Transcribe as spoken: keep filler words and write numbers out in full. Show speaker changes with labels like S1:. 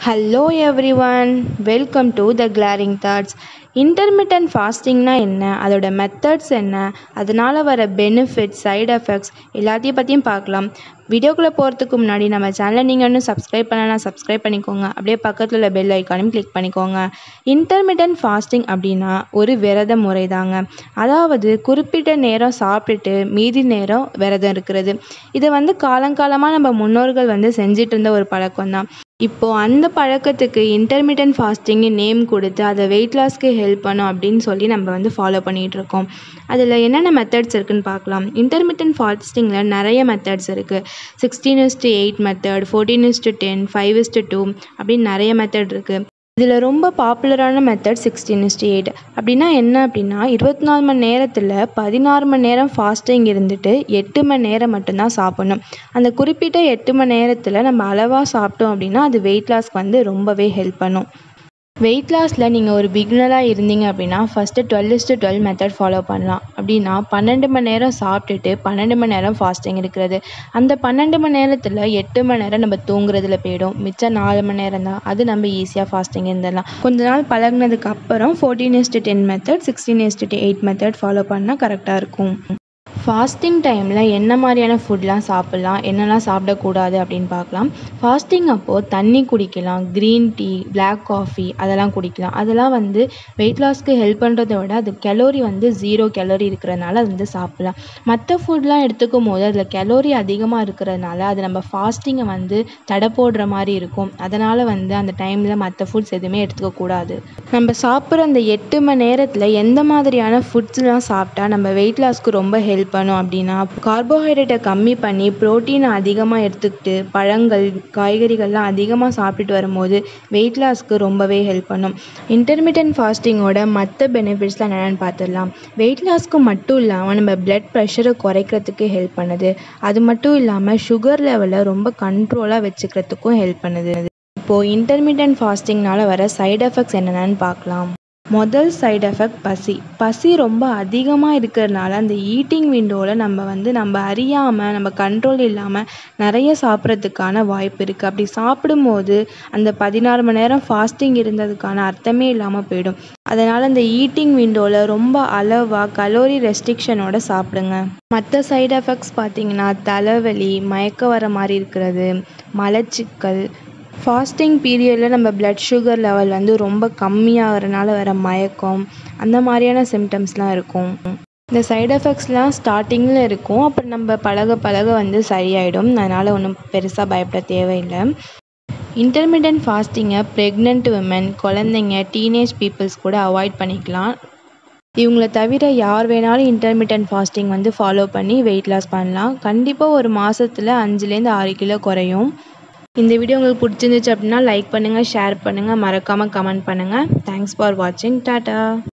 S1: Hello everyone, welcome to the glaring thoughts. Intermittent fasting na என்ன, அதோட methods என்ன, அதனால் வர பெனிஃபிட்ஸ், சைடு எஃபெக்ட்ஸ் எல்லாத்தையும் பற்றியும் பார்க்கலாம். வீடியோக்குள்ளே போகிறதுக்கு முன்னாடி நம்ம சேனலை நீங்கள் இன்னும் சப்ஸ்கிரைப் பண்ணலாம், சப்ஸ்கிரைப் பண்ணிக்கோங்க. அப்படியே பக்கத்தில் உள்ள பெல் ஐக்கானையும் கிளிக் பண்ணிக்கோங்க. இன்டர்மிட்டன்ட் ஃபாஸ்டிங் அப்படின்னா ஒரு விரத முறை தாங்க. அதாவது குறிப்பிட்ட நேரம் சாப்பிட்டுட்டு மீதி நேரம் விரதம் இருக்கிறது. இதை வந்து காலங்காலமாக நம்ம முன்னோர்கள் வந்து செஞ்சிட்டு இருந்த ஒரு பழக்கம் தான். இப்போது அந்த பழக்கத்துக்கு இன்டர்மிட்டன்ட் ஃபாஸ்டிங்னு நேம் கொடுத்து அதை வெயிட் லாஸ்க்கு ஹெல்ப் பண்ணும் அப்படின்னு சொல்லி நம்ம வந்து ஃபாலோ பண்ணிகிட்ருக்கோம். அதில் என்னென்ன மெத்தட்ஸ் இருக்குதுன்னு பார்க்கலாம். இன்டர்மிட்டன்ட் ஃபாஸ்டிங்கில் நிறைய மெத்தட்ஸ் இருக்குது. Sixteen is to eight eight, fourteen is to to, five is to அப்படின்னு நிறைய மெத்தட் இருக்குது. இதில் ரொம்ப பாப்புலரான மெத்தட் சிக்ஸ்டீன் இஸ்டு எயிட். அப்படின்னா என்ன அப்படின்னா, இருபத்தி நாலு மணி நேரத்தில் பதினாறு மணி நேரம் ஃபாஸ்டிங் இருந்துட்டு எட்டு மணி நேரம் மட்டும்தான் சாப்பிட்ணும். அந்த குறிப்பிட்ட எட்டு மணி நேரத்தில் நம்ம அளவாக சாப்பிட்டோம் அப்படின்னா அது வெயிட் லாஸ்க்கு வந்து ரொம்பவே ஹெல்ப் பண்ணும். வெயிட் லாஸில் நீங்கள் ஒரு பிகினராக இருந்தீங்க அப்படின்னா first twelve is to twelve method follow பண்ணலாம். அப்படின்னா பன்னெண்டு மணி நேரம் சாப்பிட்டுட்டு பன்னெண்டு மணி நேரம் ஃபாஸ்டிங் இருக்கிறது. அந்த பன்னெண்டு மணி நேரத்தில் எட்டு மணி நேரம் நம்ம தூங்குறதுல போயிடும். மிச்சம் நாலு மணி நேரம் தான், அது நம்ம ஈஸியாக ஃபாஸ்டிங் இருந்துடலாம். கொஞ்ச நாள் பழகினதுக்கு அப்புறம் fourteen is to ten method, sixteen is to eight method follow பண்ணால் கரெக்டாக இருக்கும். ஃபாஸ்டிங் டைமில் என்ன மாதிரியான ஃபுட்லாம் சாப்பிட்லாம், என்னெல்லாம் சாப்பிடக்கூடாது அப்படின்னு பார்க்கலாம். ஃபாஸ்டிங் அப்போது தண்ணி குடிக்கலாம், க்ரீன் டீ, பிளாக் காஃபி அதெல்லாம் குடிக்கலாம். அதெல்லாம் வந்து வெயிட் லாஸ்க்கு ஹெல்ப் பண்ணுறதை விட அது கலோரி வந்து ஜீரோ கலோரி இருக்கிறதுனால அது வந்து சாப்பிட்லாம். மற்ற ஃபுட்லாம் எடுத்துக்கும் போது அதில் கலோரி அதிகமாக இருக்கிறதுனால அது நம்ம ஃபாஸ்டிங்கை வந்து தடை போடுற மாதிரி இருக்கும். அதனால் வந்து அந்த டைமில் மற்ற ஃபுட்ஸ் எதுவுமே எடுத்துக்கக்கூடாது. நம்ம சாப்பிட்ற அந்த எட்டு மணி நேரத்தில் எந்த மாதிரியான ஃபுட்ஸ்லாம் சாப்பிட்டா நம்ம வெயிட் லாஸ்க்கு ரொம்ப ஹெல்ப் பண்ணும் அப்படின்னா, கார்போஹைட்ரேட்டை கம்மி பண்ணி புரோட்டீனை அதிகமாக எடுத்துக்கிட்டு பழங்கள் காய்கறிகள்லாம் அதிகமாக சாப்பிட்டுட்டு வரும்போது வெயிட் லாஸ்க்கு ரொம்பவே ஹெல்ப் பண்ணும். இன்டர்மிட்டன்ட் ஃபாஸ்டிங்கோட மற்ற பெனிஃபிட்ஸ்லாம் என்னென்னு பார்த்துடலாம். வெயிட் லாஸ்க்கு மட்டும் இல்லாமல் நம்ம பிளட் ப்ரெஷரை குறைக்கிறதுக்கு ஹெல்ப் பண்ணுது. அது மட்டும் இல்லாமல் சுகர் லெவலை ரொம்ப கண்ட்ரோலாக வச்சுக்கிறதுக்கும் ஹெல்ப் பண்ணுது. இப்போது இன்டர்மிட்டன்ட் ஃபாஸ்டிங்னால் வர சைடு எஃபெக்ட்ஸ் என்னென்னு பார்க்கலாம். முதல் சைடு எஃபெக்ட் பசி. பசி ரொம்ப அதிகமாக இருக்கிறதுனால அந்த ஈட்டிங் விண்டோவில் நம்ம வந்து நம்ம அறியாமல் நம்ம கண்ட்ரோல் இல்லாமல் நிறைய சாப்பிட்றதுக்கான வாய்ப்பு இருக்குது. அப்படி சாப்பிடும்போது அந்த பதினாறு மணி நேரம் ஃபாஸ்டிங் இருந்ததுக்கான அர்த்தமே இல்லாமல் போயிடும். அதனால் அந்த ஈட்டிங் விண்டோவில் ரொம்ப அளவாக கலோரி ரெஸ்ட்ரிக்ஷனோட சாப்பிடுங்க. மற்ற சைடு எஃபெக்ட்ஸ் பார்த்திங்கன்னா தலைவலி, மயக்கம் வர மாதிரி இருக்கிறது, மலச்சிக்கல், ஃபாஸ்டிங் பீரியடில் நம்ம பிளட் சுகர் லெவல் வந்து ரொம்ப கம்மியாகிறனால வர மயக்கம், அந்த மாதிரியான சிம்டம்ஸ்லாம் இருக்கும். இந்த சைடு எஃபெக்ட்ஸ்லாம் ஸ்டார்டிங்கில் இருக்கும், அப்புறம் நம்ம பழக பழக வந்து சரியாயிடும். அதனால் ஒன்றும் பெருசாக பயப்பட தேவையில்லை. இன்டர்மிட்டன்ட் ஃபாஸ்டிங்கை ப்ரெக்னென்ட் விமன், குழந்தைங்க, டீனேஜ் பீப்புள்ஸ் கூட அவாய்ட் பண்ணிக்கலாம். இவங்கள தவிர யார் வேணாலும் இன்டர்மிட்டன்ட் ஃபாஸ்டிங் வந்து ஃபாலோ பண்ணி வெயிட் லாஸ் பண்ணலாம். கண்டிப்பாக ஒரு மாதத்தில் அஞ்சுலேருந்து ஆறு கிலோ குறையும். இந்த வீடியோ உங்களுக்கு பிடிச்சிருந்துச்சு அப்படின்னா லைக் பண்ணுங்கள், ஷேர் பண்ணுங்கள், மறக்காமல் கமெண்ட் பண்ணுங்கள். தேங்க்ஸ் ஃபார் வாட்சிங். டாட்டா.